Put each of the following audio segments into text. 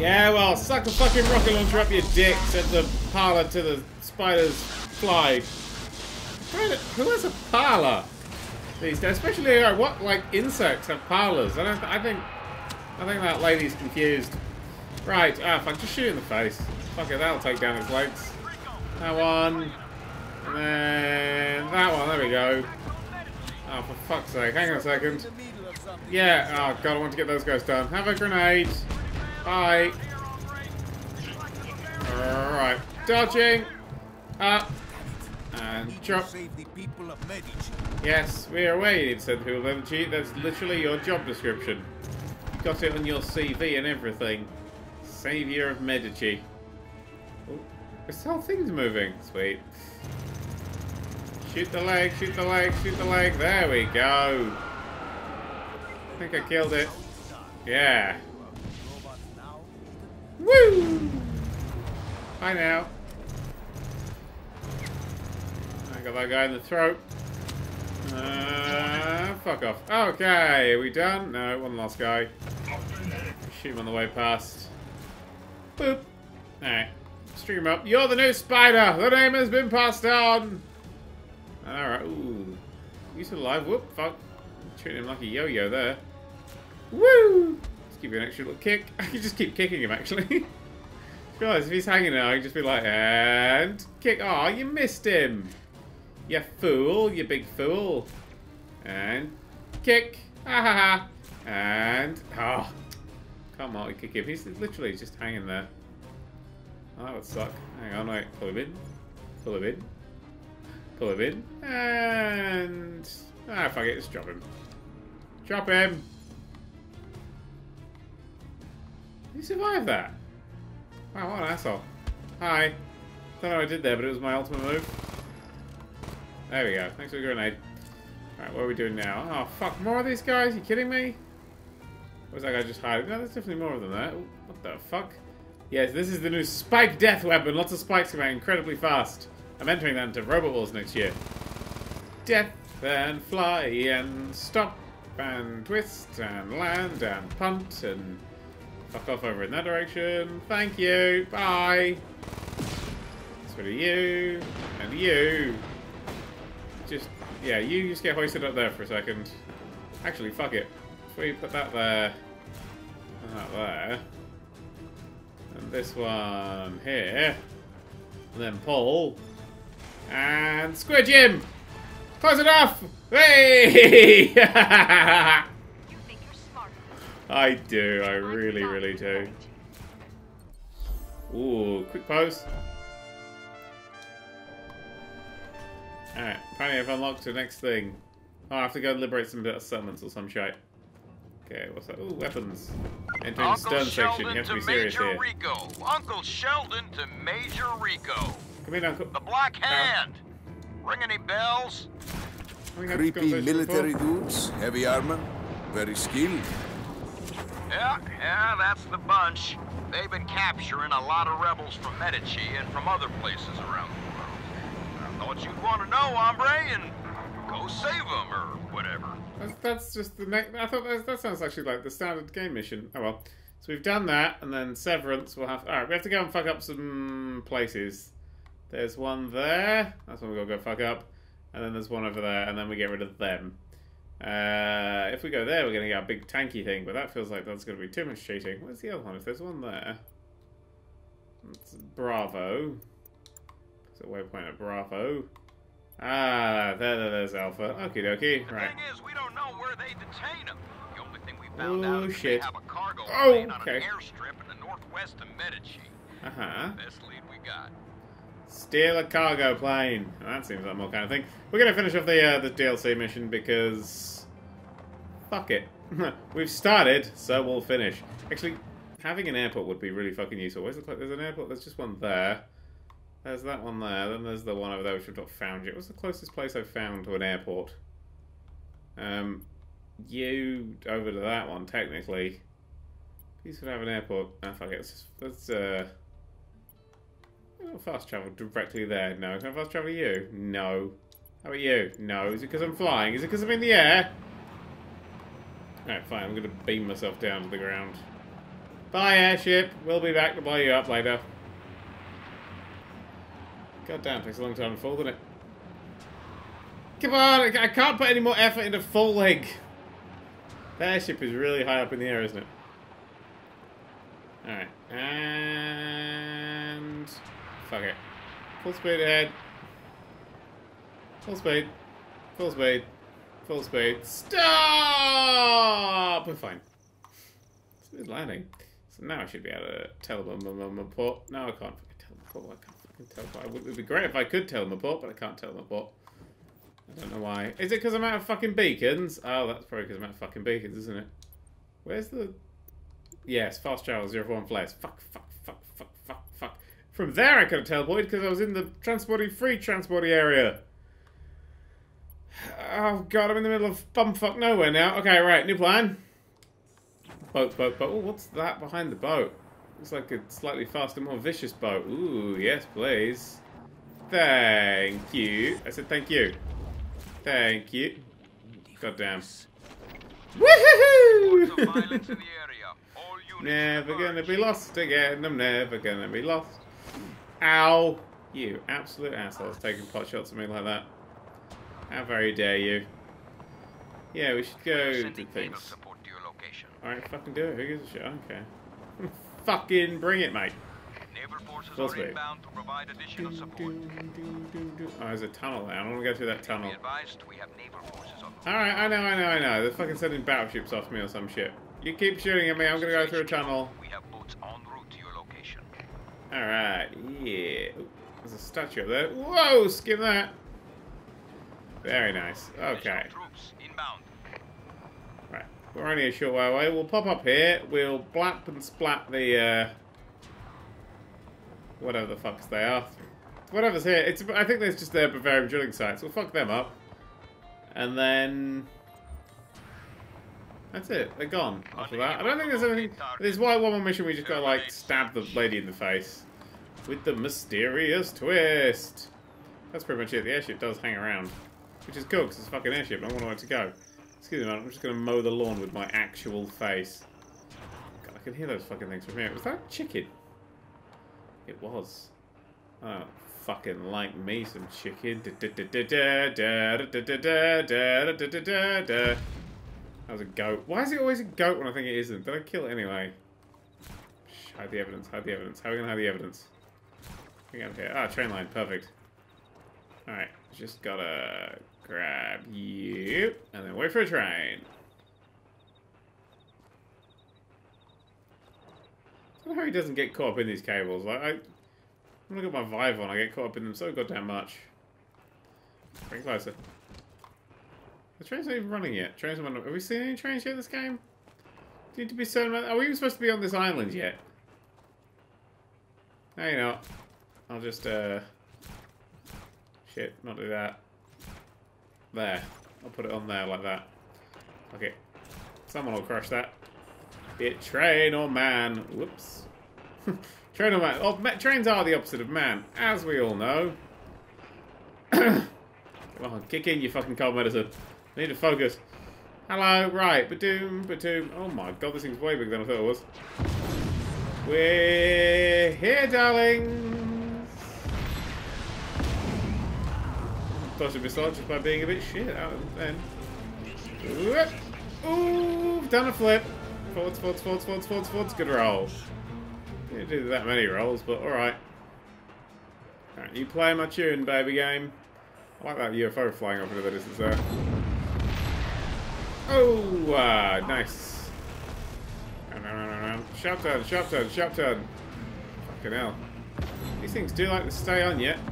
Yeah, well, suck a fucking rocket launcher up your dick, said the parlor to the spider's fly. Who has a parlor these days? Especially, what, like, insects have parlors? I think that lady's confused. Right, fuck, just shoot in the face. Fuck it, that'll take down his legs. That one. And then that one, there we go. Oh, for fuck's sake, hang on a second. Yeah, oh god, I want to get those guys done. Have a grenade. Bye. Alright, dodging. Up. And drop. Yes, we are aware you need to save the people of Medici. That's literally your job description. You've got it on your CV and everything. Savior of Medici. Oh, this whole thing's moving. Sweet. Shoot the leg, shoot the leg, shoot the leg. There we go. I think I killed it. Yeah. Woo! Bye now. I got that guy in the throat. Fuck off. Okay, are we done? No, one last guy. Shoot him on the way past. Boop. Alright. Stream up. You're the new spider! The name has been passed on! Alright. Ooh. You still alive? Whoop. Fuck. Treating him like a yo-yo there. Woo! Let's give you an extra little kick. I can just keep kicking him, actually. Realize if he's hanging out, I can just be like, and kick. Oh, you missed him. You fool. You big fool. And kick. Ha ha ha. And, oh. Come on, kick him. He's literally just hanging there. Oh, that would suck. Hang on, wait. Pull him in. Pull him in. Pull him in. And, fuck it. Just drop him. Drop him. You survived that. Wow, what an asshole. Hi. Don't know what I did there, but it was my ultimate move. There we go. Thanks for the grenade. Alright, what are we doing now? Oh, fuck. More of these guys? You kidding me? Where's that guy just hiding? No, there's definitely more of them there. Ooh, what the fuck? Yes, this is the new Spike Death Weapon. Lots of spikes come out incredibly fast. I'm entering that into Robot Wars next year. Death and fly and stop and twist and land and punt and fuck off over in that direction. Thank you. Bye. That's for you and you. Just, yeah, you just get hoisted up there for a second. Actually, fuck it. If we put that there, and that there, and this one here, and then pull, and squidge him! Close enough! Hey! You think you're smart? I do, I really, really do. Ooh, quick pose. Alright, apparently I've unlocked the next thing. Oh, I have to go and liberate some settlements or some shite. Okay, what's that? Ooh, weapons. Entering the stern section. You have to be serious here. Rico. Uncle Sheldon to Major Rico. Come in, Uncle. The Black Hand. Ring any bells? Creepy military dudes, heavy armor, very skilled. Yeah, that's the bunch. They've been capturing a lot of rebels from Medici and from other places around the world. I thought you'd want to know, hombre, and go save them or whatever. That's just the next. I thought that sounds actually like the standard game mission. Oh well. So we've done that, and then Severance we'll have. Alright, we have to go and fuck up some places. There's one there. That's one we've got to go fuck up. And then there's one over there, and then we get rid of them. If we go there, we're going to get a big tanky thing, but that feels like that's going to be too much cheating. Where's the other one? If there's one there. It's Bravo. It's a waypoint at Bravo. Ah, there's Alpha. Okie dokie. Right. The thing is, we don't know where they detain them. The only thing we found out is shit. they have a cargo plane on okay. an airstrip in the northwest of Medici. Best lead we got. Steal a cargo plane. That seems like more kind of thing. We're going to finish off the DLC mission because... Fuck it. We've started, so we'll finish. Actually, having an airport would be really fucking useful. Where's the... There's an airport. There's just one there. There's that one there. Then there's the one over there which we've not found yet. What's the closest place I've found to an airport? You over to that one, technically. You should have an airport. Ah, fuck it. Let's I'll fast travel directly there. No. Can I fast travel you? No. How about you? No. Is it because I'm flying? Is it because I'm in the air? Alright, fine. I'm going to beam myself down to the ground. Bye, airship. We'll be back to blow you up later. God damn, it takes a long time to fall, doesn't it? Come on, I can't put any more effort into falling. The airship is really high up in the air, isn't it? Alright, and... fuck it. Full speed ahead. Full speed. Full speed. Full speed. Stop! We're fine. Smooth landing. So now I should be able to teleport. No, I can't teleport. I can't fucking teleport. It would be great if I could teleport, but I can't teleport. I don't know why. Is it because I'm out of fucking beacons? Oh, that's probably because I'm out of fucking beacons, isn't it? Where's the... yes, fast travel, 0-1 flares. Fuck. From there I could have teleported because I was in the free transporting area. Oh god, I'm in the middle of bumfuck nowhere now. Okay, right, new plan. Boat. Oh, what's that behind the boat? Looks like a slightly faster, more vicious boat. Ooh, yes, please. Thank you. I said thank you. Thank you. God damn. Woohoo! Never gonna be lost again. I'm never gonna be lost. Ow! You absolute assholes taking pot shots at me like that. How very dare you? Yeah, we should go do things. Alright, fucking do it. Who gives a shit? I don't care. Fucking bring it, mate. Naval forces are inbound to provide additional support. Oh, there's a tunnel there. I don't want to go through that tunnel. We have naval forces on. Alright, I know. They're fucking sending battleships off me or some shit. You keep shooting at me, I'm gonna go through a tunnel. We have boats en route to your location. Alright, yeah. Ooh, there's a statue up there. Whoa, skim that. Very nice. Okay. Troops inbound. Right. We're only a short way away. We'll pop up here. We'll blap and splat the, whatever the fucks they are. Whatever's here. I think there's just their Bavarian drilling sites. We'll fuck them up. And then... that's it. They're gone after that. I don't think there's anything... there's one more mission we just gotta, like, stab the lady in the face. With the mysterious twist. That's pretty much it. The airship does hang around. Which is cool, because it's a fucking airship and I want to it to go. Excuse me, man. I'm just gonna mow the lawn with my actual face. God, I can hear those fucking things from here. Was that chicken? It was. Oh, fucking like me some chicken. That was a goat. Why is it always a goat when I think it isn't? Did I kill it anyway? Shh, hide the evidence, hide the evidence. How are we gonna hide the evidence? Okay. Ah, train line, perfect. Alright, just gotta grab you and then wait for a train. I don't know how he doesn't get caught up in these cables. Like, when I got my Vive on, I get caught up in them so goddamn much. Bring closer. The train's not even running yet. Trains are running. Have we seen any trains yet in this game? Do you need to be certain about... are we even supposed to be on this island yet? No, you're not. I'll just, shit, not do that. There. I'll put it on there like that. Okay. Someone will crush that. It train or man. Whoops. Train or man. Oh, trains are the opposite of man, as we all know. Come on, kick in, you fucking cold medicine. I need to focus. Hello, right, Badoom. Oh my god, this thing's way bigger than I thought it was. We're here, darlings. Dodged a missile just by being a bit shit out of then. Ooh, done a flip. Forwards. Good roll. Didn't do that many rolls, but alright. Alright, you play my tune, baby game. I like that UFO flying off into the distance there. Oh, nice. Sharp turn. Fucking hell. These things do like to stay on yet.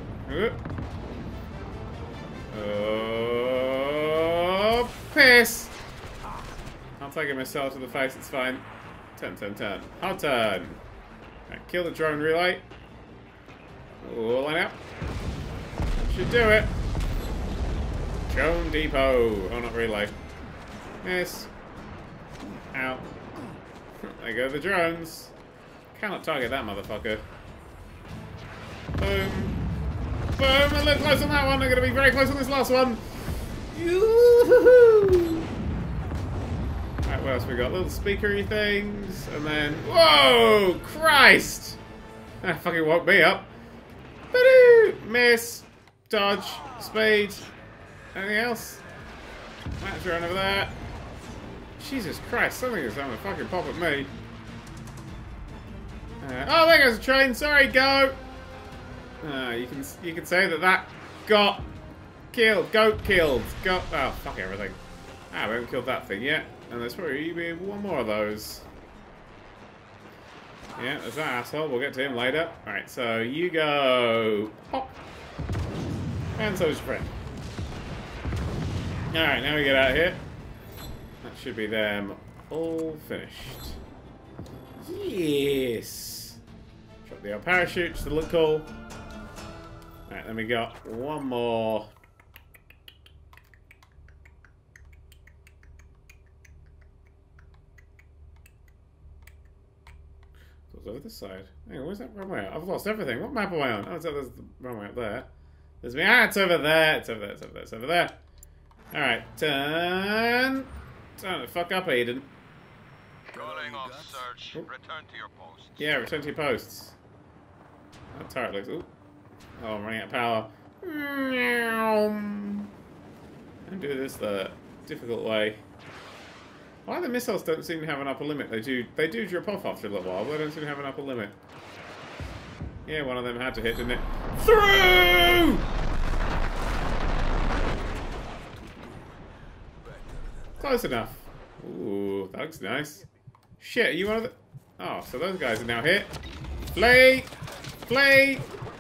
Oh, piss! I'll take a missile to the face, it's fine. Turn. Hard turn. Right, kill the drone relay. Oh, line up. Should do it. Drone depot. Oh, not relay. Miss. Ow. There go the drones. Cannot target that motherfucker. Boom. A little close on that one. I'm going to be very close on this last one. Yoo-hoo-hoo. Alright, what else we we got little speakery things, and then... Whoa! Christ! That fucking woke me up. Ba-doo! Miss. Dodge. Speed. Anything else? Match around over there. Jesus Christ, something is having a fucking pop at me. Oh, there goes a train. Sorry, go. You can say that got killed. Goat killed. Got. Oh, fuck everything. Ah, we haven't killed that thing yet. And there's probably one more of those. Yeah, there's that asshole. We'll get to him later. Alright, so you go. Pop. And so is your friend. Alright, now we get out of here. That should be them all finished. Yes! Drop the old parachutes to look cool. Alright, then we got one more. It's over this side. Hang on, where's that runway? I've lost everything. What map am I on? Oh, so there's the runway up there. There's me. Ah, it's over there. It's over there. It's over there. It's over there. Alright, turn. Turn the fuck up, Aiden. Calling off search. Return to your post. Yeah, return to your posts. That turret looks... Ooh. Oh, I'm running out of power. And do this the difficult way. Why the missiles don't seem to have an upper limit? They do drop off after a little while, but they don't seem to have an upper limit. Yeah, one of them had to hit, didn't it? Through! Close enough. Ooh, that looks nice. Shit, are you one of the... Oh, so those guys are now hit. Flee! Flee!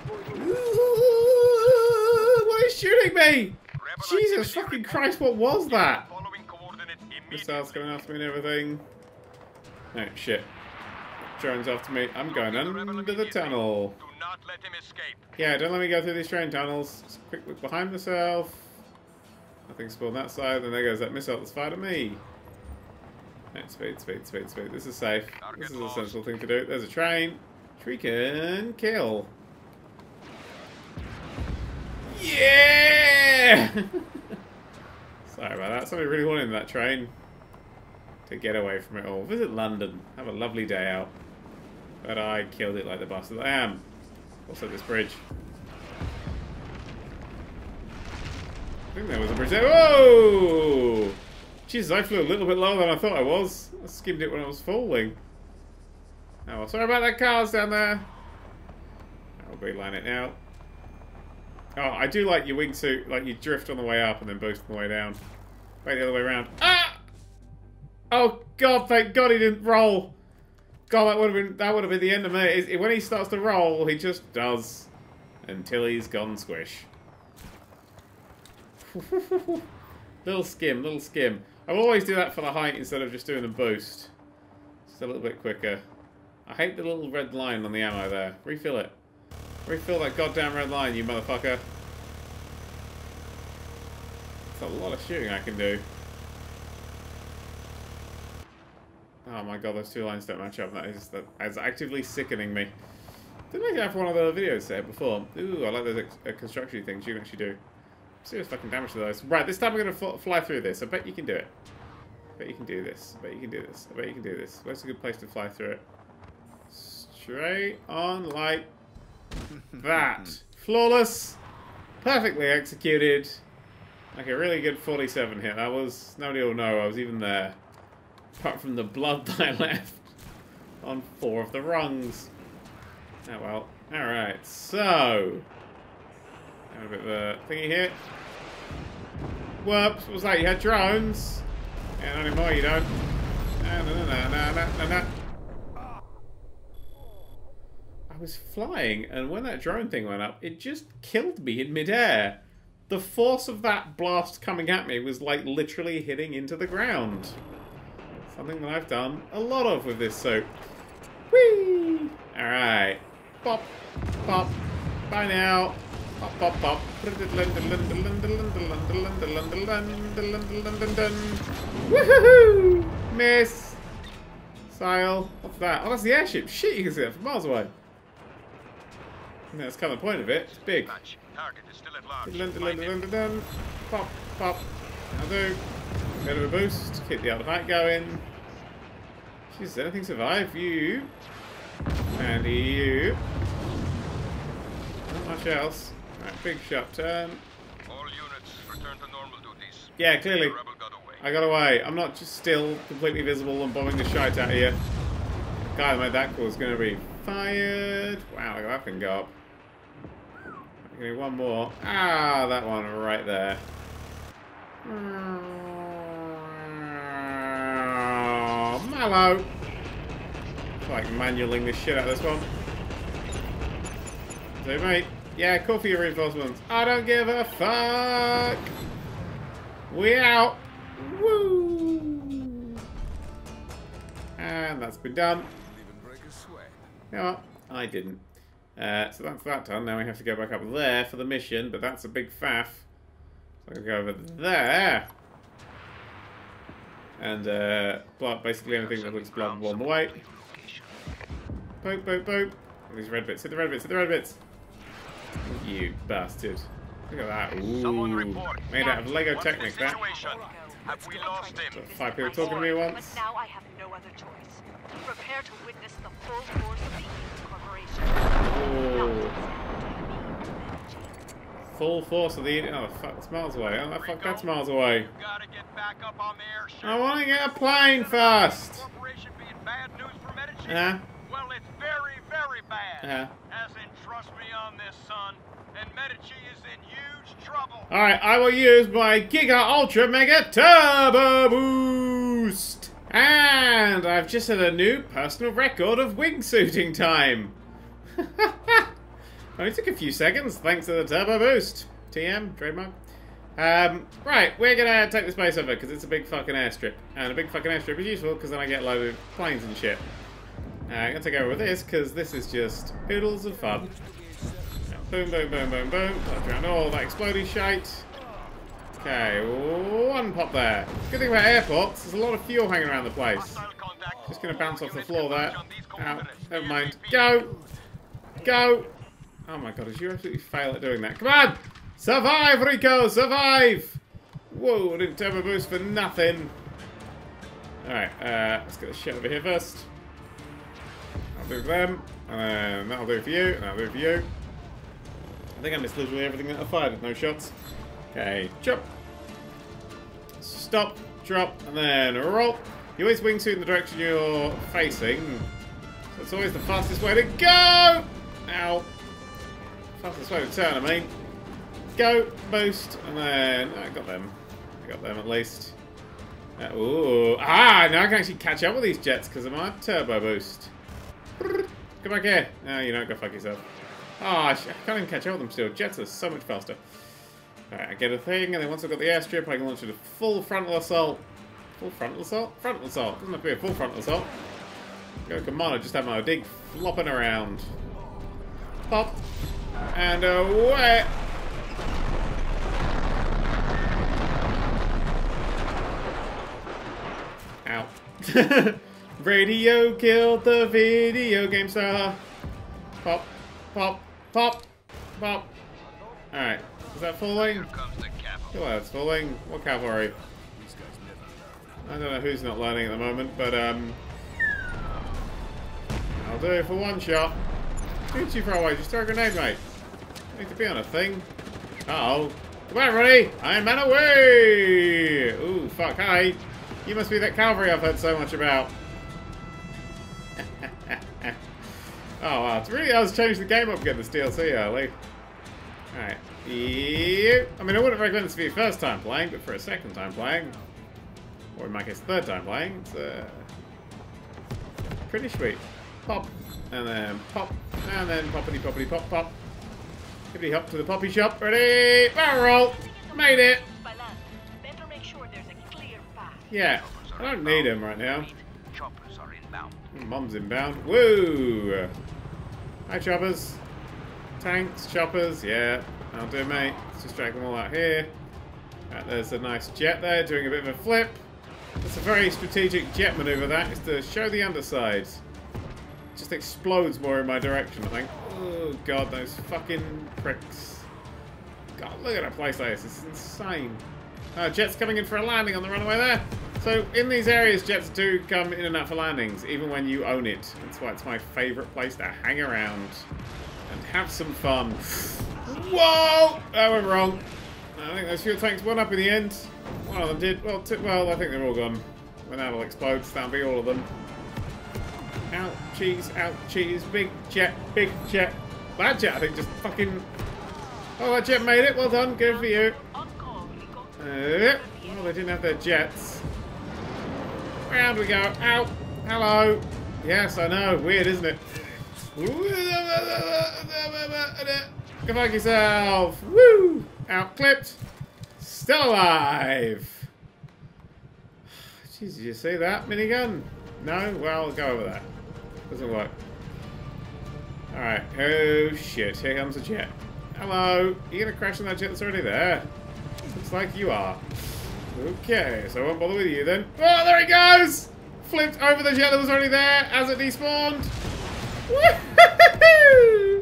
What is shooting me? Jesus fucking Christ, what was that? Missiles coming after me and everything. Oh, shit. Drone's after me. I'm going under the tunnel. Do not let him escape. Yeah, don't let me go through these train tunnels. Just quick look behind myself. Nothing spawned that side. Then there goes that missile that's fired at me. Right, speed, speed, speed, speed. This is safe. This is a sensible thing to do. There's a train. Which we can kill. Yeah! Sorry about that. Somebody really wanted that train to get away from it all. Visit London. Have a lovely day out. But I killed it like the bastard I am. Also this bridge. I think there was a bridge there. Whoa! Jesus, I flew a little bit lower than I thought I was. I skimmed it when I was falling. Oh, well, sorry about that cars down there. I'll beeline it now. Oh, I do like your wingsuit, like you drift on the way up and then boost on the way down. Wait, the other way around. Ah! Oh God! Thank God he didn't roll. God, that would have been the end of me. When he starts to roll, he just does until he's gone squish. Little skim, little skim. I will always do that for the height instead of just doing the boost. Just a little bit quicker. I hate the little red line on the ammo there. Refill it. Refill that goddamn red line, you motherfucker. That's a lot of shooting I can do. Oh my God, those two lines don't match up. That is actively sickening me. Didn't I have one of the videos said before? Ooh, I like those construction things you can actually do. Serious fucking damage to those. Right, this time we're going to fly through this. I bet you can do it. I bet you can do this. I bet you can do this. I bet you can do this. Where's a good place to fly through it? Straight on like that. Flawless. Perfectly executed. Like a really good 47 hit. That was... Nobody will know I was even there. Apart from the blood that I left on 4 of the rungs. Oh well. Alright, so... Have a bit of a thingy here. Whoops, what was that? You had drones? Yeah, not anymore, you don't. I was flying, and when that drone thing went up, it just killed me in midair. The force of that blast coming at me was like literally hitting into the ground. Something that I've done a lot of with this suit. Whee! Alright. Pop, pop. Bye now. Pop, pop, pop. Woohoo! Miss. Sail. What's that? Oh, that's the airship. Shit, you can see that from miles away. And that's kind of the point of it. It's big. Target is still at large. Pop, pop. I'll do. Bit of a boost. Keep the other height going. Does anything survive? You. And you. Not much else. Alright, big sharp turn. All units return to normal duties. Yeah, clearly. The rebel got away. I got away. I'm not just still completely visible and bombing the shite out of you. The guy that made that call is going to be fired. Wow, that can go up. Give me one more. Ah, that one right there. Oh, Mallow. Like manualing the shit out of this one. So, mate. Yeah, call for your reinforcements. I don't give a fuck. We out. Woo. And that's been done. You know what? I didn't. So that's that done. Now we have to go back up there for the mission, but that's a big faff. So I'm going to go over there. And block basically anything that looks blockable on the way. Boop, boop, boop. These red bits. Hit the red bits. Hit the red bits. You bastard. Look at that. Ooh. Made out of Lego Technic, that. Have we lost him? 5 people talking to me once. But now I have no other choice. Prepare to witness the full force of the Eden Corporation. Oh. Full force of the Eden. Oh, fuck, that's miles away. Oh, fuck, that's miles away. You gotta get back up on the airship. I want to get a plane first. Corporation being bad news for Medici? Yeah. Well, it's very, very bad. Yeah. As in, trust me on this, son. And Medici is in huge trouble. Alright, I will use my Giga Ultra Mega Turbo Boost! And I've just had a new personal record of wingsuiting time. Only took a few seconds, thanks to the Turbo Boost. TM, trademark. Right, we're gonna take this base over because it's a big fucking airstrip. And a big fucking airstrip is useful because then I get loaded with planes and shit. I'm gonna take over with this because this is just oodles of fun. Boom, boom, boom, boom, boom. Touch around all that exploding shite. Okay, one pop there. Good thing about airports, there's a lot of fuel hanging around the place. Just gonna bounce off the floor there. Out. Never mind. Go! Go! Oh my god, did you absolutely fail at doing that? Come on! Survive, Rico! Survive! Whoa, I didn't turbo boost for nothing. Alright, let's get the shit over here first. I'll do for them. And that'll do for you. And that'll do for you. I think I missed literally everything that I fired with no shots. Okay, chop. Stop, drop, and then roll. You always wingsuit in the direction you're facing. So it's always the fastest way to go! Ow. Fastest way to turn, I mean. Go, boost, and then... I got them. I got them at least. Ooh. Ah, now I can actually catch up with these jets because of my turbo boost. Come back here. No, you don't. Go fuck yourself. Oh, I can't even catch up with them still. Jets are so much faster. Alright, I get a thing, and then once I've got the airstrip, I can launch it a full frontal assault. Full frontal assault? Frontal assault. Doesn't have to be a full frontal assault. Go commando, just have my dig flopping around. Pop. And away. Ow. Radio killed the video game star. Pop. Pop. Pop. Pop. Alright. Is that falling? Here comes the cavalry. Feel like that's falling. What cavalry? I don't know who's not learning at the moment, but I'll do it for one shot. Too far away. Just throw a grenade, mate. I need to be on a thing. Uh-oh. Come on, everybody! Iron Man away! Ooh, fuck, hi. You must be that cavalry I've heard so much about. Oh, wow. It's really does change the game up getting this DLC early. Alright. Yep. I mean, I wouldn't recommend this for your first time playing, but for a second time playing, or in my case, third time playing, it's pretty sweet. Pop, and then pop, and then poppity poppity pop pop. Hippity hop to the poppy shop. Ready? Barrel roll. Made it. Yeah, I don't need him right now. Choppers are inbound. Mom's inbound. Woo! Hi, choppers. Tanks, choppers, yeah. I'll do, mate. Let's just drag them all out here. Right, there's a nice jet there doing a bit of a flip. That's a very strategic jet maneuver, that, is to show the underside. It just explodes more in my direction, I think. Oh, God, those fucking pricks. God, look at a place like this. It's insane. Jet's coming in for a landing on the runway there. So, in these areas, jets do come in and out for landings, even when you own it. That's why it's my favourite place to hang around and have some fun. Whoa! That went wrong. I think those fuel tanks went up in the end. One of them did. Well, I think they're all gone. When that'll explode, that'll be all of them. Ouchies, big jet. That jet, I think, just fucking... Oh, that jet made it. Well done. Good for you. Oh, they didn't have their jets. Round we go. Out. Hello. Yes, I know. Weird, isn't it? Go fuck yourself. Woo! Out clipped. Still alive. Jeez, did you see that minigun? No? Well, go over that. Doesn't work. Alright. Oh shit. Here comes a jet. Hello. You gonna crash on that jet that's already there? Looks like you are. Okay, so I won't bother with you then. Oh, there he goes! Flipped over the jet that was already there as it despawned. Woohoo!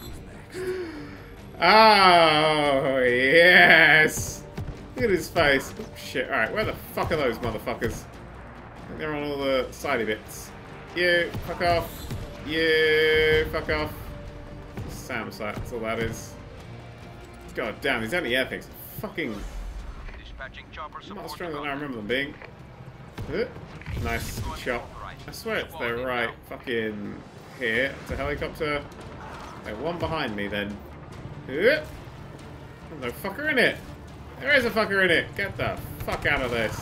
Oh, yes! Look at his face. Oh, shit. Alright, where the fuck are those motherfuckers? I think they're on all the sidey bits. You, fuck off. You, fuck off. Sam site, that's all that is. God damn, these anti-air things are fucking... not stronger than I remember them being. Nice shot. I swear it's their right fucking here. It's a helicopter. There's one behind me then. There's no fucker in it. There is a fucker in it. Get the fuck out of this.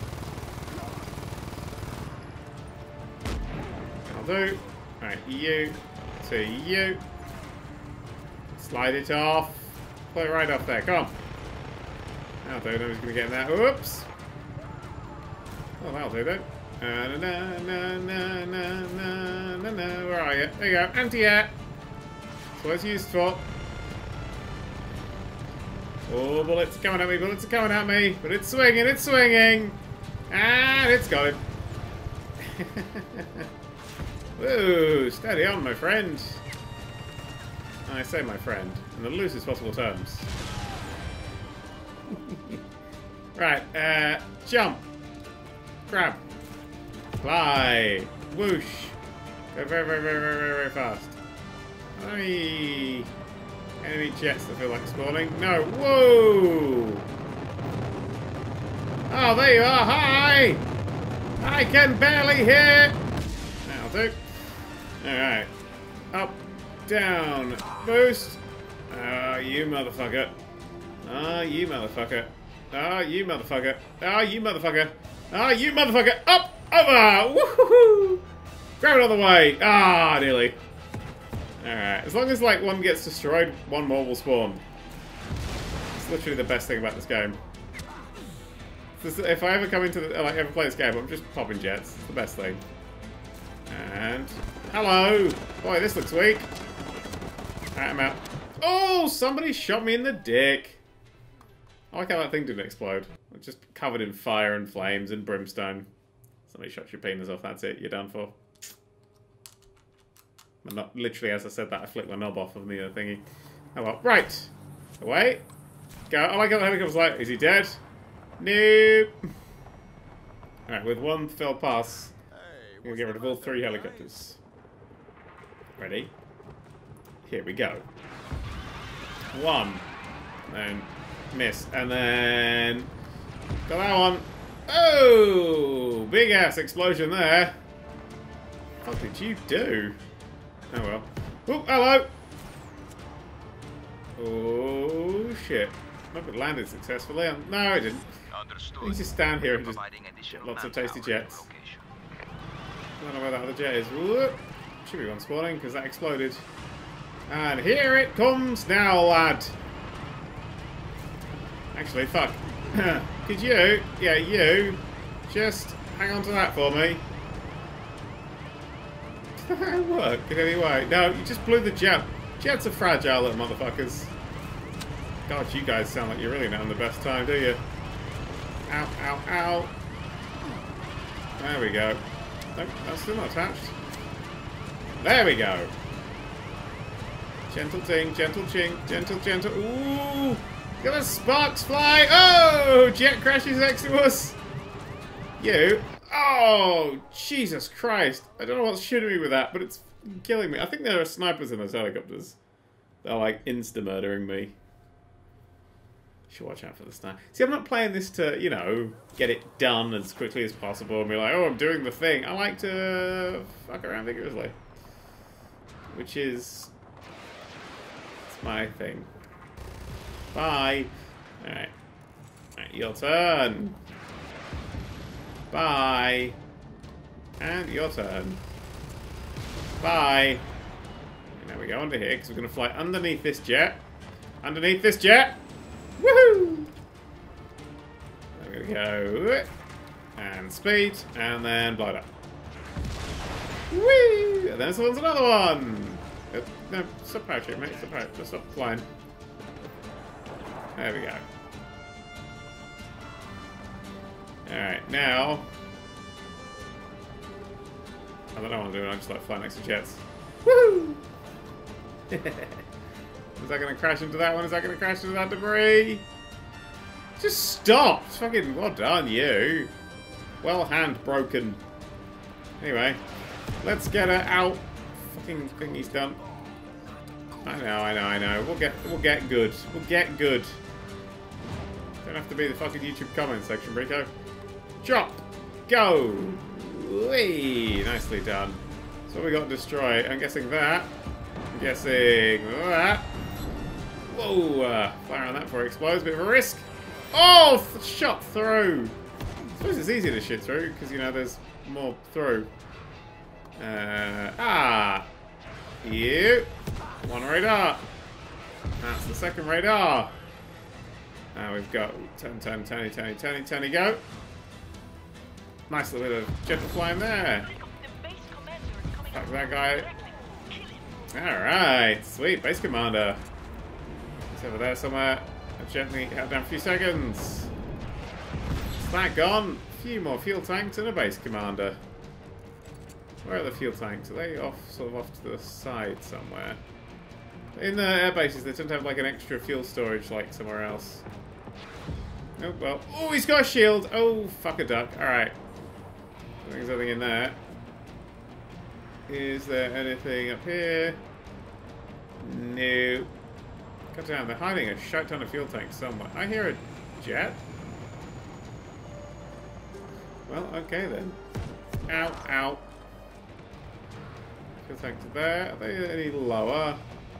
I'll do. Alright, you. To you. Slide it off. Pull it right off there. Come on. That'll do. Nobody's going to get in that. Whoops. Oh, that'll do then. Where are you? There you go. Anti-air. That's what it's used for. Oh, bullets are coming at me. Bullets are coming at me. But it's swinging. It's swinging. And it's got him. Woo. Steady on, my friend. I say my friend in the loosest possible terms. Right, jump. Grab. Fly. Whoosh. Go very, very, very, very, very, very fast. Aye. Enemy jets that feel like spawning. No. Whoa. Oh, there you are. Hi. I can barely hear. That'll do. Alright. Up. Down. Boost. Ah, you motherfucker. Ah, you motherfucker. Ah, you motherfucker. Ah, you motherfucker. Ah, you motherfucker. Up. Over. Woohoo. Grab it on the way. Ah, nearly. Alright. As long as, like, one gets destroyed, one more will spawn. It's literally the best thing about this game. If I ever come into the, like, ever play this game, I'm just popping jets. It's the best thing. And... hello. Boy, this looks weak. Alright, I'm out. Oh, somebody shot me in the dick. I like how that thing didn't explode. It's just covered in fire and flames and brimstone. Somebody shot your penis off, that's it. You're done for. I'm not, literally, as I said that, I flicked my knob off of the thingy. Oh well. Right. Away. Go. I like how the helicopter's like, is he dead? Nope. Alright, with one fell pass, we'll get rid of all 3 helicopters. Ready? Here we go. 1. And miss. And then... got that one. Oh! Big ass explosion there. What did you do? Oh well. Oh, hello! Oh, shit. Hope it landed successfully. No, it didn't. Understood. You can just stand here and just get lots of tasty jets. I don't know where that other jet is. Whoop. Should be one spawning because that exploded. And here it comes now, lad. Actually, fuck. Could you, yeah, you, just hang on to that for me? Does that work in any way? No, you just blew the jet. Jets are fragile little motherfuckers. God, you guys sound like you're really not having the best time, do you? Ow, ow, ow. There we go. Nope, that's still not attached. There we go. Gentle ting, gentle ching, gentle, gentle. Ooh! Look at the sparks fly! Oh! Jet crashes next to us! You. Oh, Jesus Christ. I don't know what's shooting me with that, but it's killing me. I think there are snipers in those helicopters. They're like insta-murdering me. Should watch out for the sniper. See, I'm not playing this to, you know, get it done as quickly as possible and be like, oh, I'm doing the thing. I like to fuck around vigorously. Which is... it's my thing. Bye. Alright. Alright, your turn. Bye. And your turn. Bye. And now we go under here, because we're going to fly underneath this jet. Underneath this jet! Woohoo! There we go. And speed, and then blow it up. Whee! And then this one's another one! No, stop parachuting, mate. Stop parachuting. Just stop flying. There we go. Alright, now... I don't know what I'm doing, I just like flying next to jets. Woohoo! Is that going to crash into that one? Is that going to crash into that debris? Just stop! Fucking well done, you. Well hand broken. Anyway, let's get her out. Fucking thingy's done. I know. We'll get good. We'll get good. Don't have to be the fucking YouTube comment section, Rico. Drop! Go! Whee! Nicely done. So we got destroy. I'm guessing that. I'm guessing that. Whoa! Fire on that before it explodes. Bit of a risk. Oh! Shot through! I suppose it's easier to shoot through, because, you know, there's more through. You. One radar. That's the second radar. Now we've got turn, go. Nice little bit of gentle flying there. Fuck that guy. Alright, sweet, base commander. It's over there somewhere. Gently out down a few seconds. Is that gone? A few more fuel tanks and a base commander. Where are the fuel tanks? Are they off, sort of off to the side somewhere? In the air bases, they tend to have like an extra fuel storage like somewhere else. Oh, well. Oh, he's got a shield! Oh, fuck a duck. Alright. I think there's nothing in there. Is there anything up here? No. God damn, they're hiding a shit ton of fuel tanks somewhere. I hear a jet. Well, okay then. Ow, ow. Fuel tanks are there. Are they any lower?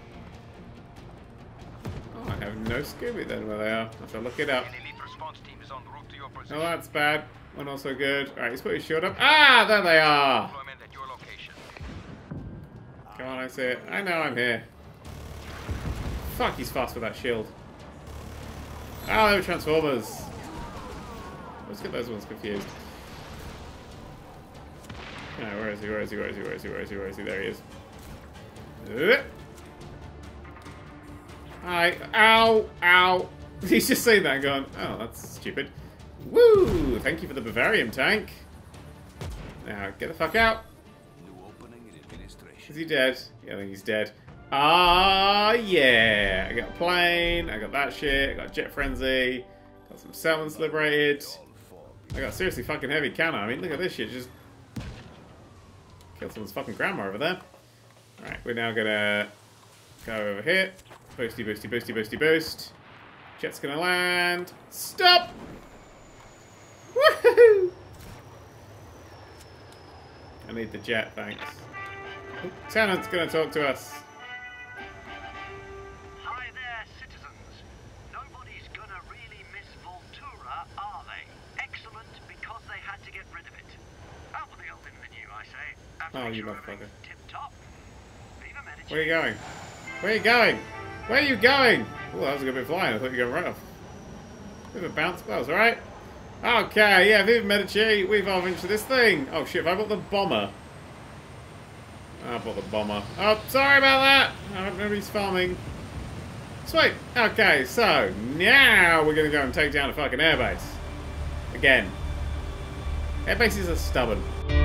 Oh, I have no Scooby then where they are. I have to look it up. Oh, that's bad. One also good. Alright, he's put his shield up. Ah, there they are! Come on, I see it. I know I'm here. Fuck, he's fast with that shield. Oh, they were Transformers. Let's get those ones confused. Oh, where is he? Where is he? Where is he? Where is he? Where is he? Where is he? There he is. Hi. Ow! Ow! He's just saying that and going, oh, that's stupid. Woo! Thank you for the Bavarium tank. Now, get the fuck out. Is he dead? Yeah, I think he's dead. Ah, yeah. I got a plane. I got that shit. I got Jet Frenzy. Got some settlements liberated. I got seriously fucking heavy cannon. I mean, look at this shit. Just killed someone's fucking grandma over there. Alright, we're now gonna go over here. Boosty, boosty, boosty, boosty, boost. Jet's gonna land. Stop! Woohoo! I need the jet, thanks. Lieutenant's gonna talk to us. Hi there, citizens. Nobody's gonna really miss Voltura, are they? Excellent, because they had to get rid of it. Out with the old in the new, I say. Oh, you motherfucker. Tip-top. Viva Medici. Where are you going? Where are you going? Where are you going? Oh, that was a good bit of flying. I thought you were going right off. Bit of a bounce. That was alright. Okay, yeah, Viva Medici. We've evolved into this thing. Oh shit, have I got the bomber? I bought the bomber. Oh, sorry about that. I hope nobody's farming. Sweet. Okay, so now we're going to go and take down a fucking airbase. Again. Airbases are stubborn.